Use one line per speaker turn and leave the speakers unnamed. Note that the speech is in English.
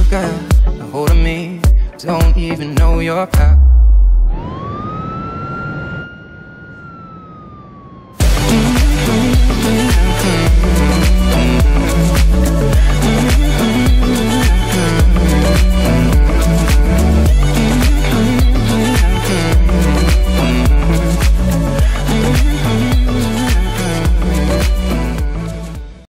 got a hold of me. Don't even know your past.